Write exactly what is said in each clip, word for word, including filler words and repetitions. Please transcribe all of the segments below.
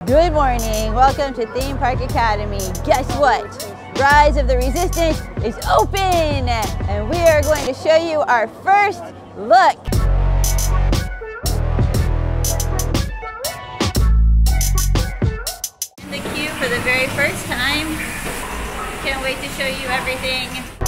Good morning, welcome to Theme Park Academy. Guess what? Rise of the Resistance is open and we are going to show you our first look. In the queue for the very first time. Can't wait to show you everything.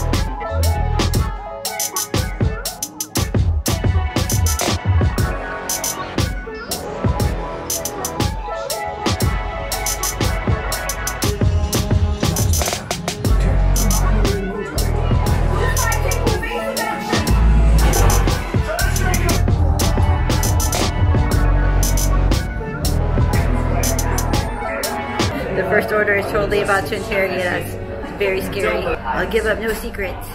The first order is totally about to interrogate us. It's very scary. I'll give up no secrets.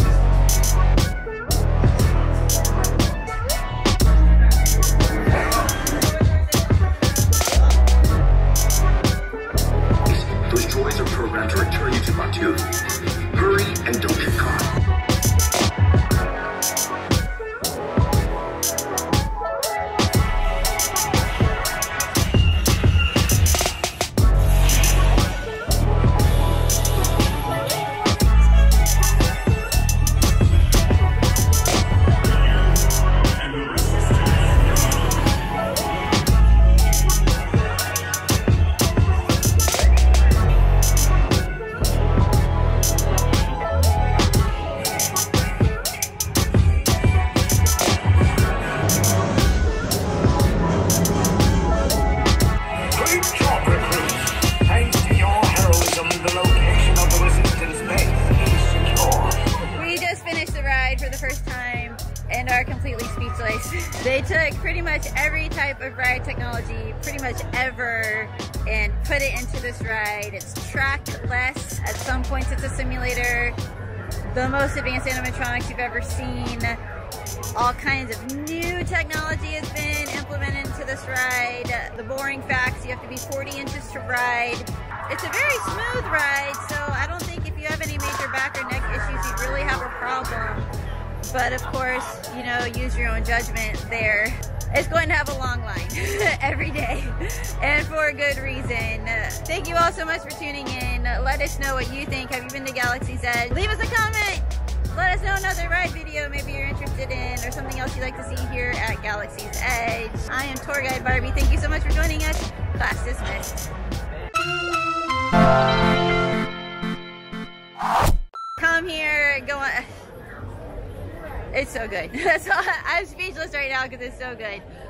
Those droids are programmed to return you to Batuu. Hurry and don't get caught. For the first time and are completely speechless. They took pretty much every type of ride technology, pretty much ever, and put it into this ride. It's trackless. At some points it's a simulator. The most advanced animatronics you've ever seen. All kinds of new technology has been implemented into this ride. The boring facts, you have to be forty inches to ride. It's a very smooth ride, so I don't think if you have any major back or neck issues, you'd really have a problem. But of course, you know, use your own judgment there. It's going to have a long line every day, and for a good reason. Thank you all so much for tuning in. Let us know what you think. Have you been to Galaxy's Edge? Leave us a comment. Let us know another ride video maybe you're interested in, or something else you'd like to see here at Galaxy's Edge. I am Tour Guide Barbie. Thank you so much for joining us. Class dismissed. Come here, go on. It's so good. That's all. I'm speechless right now because it's so good.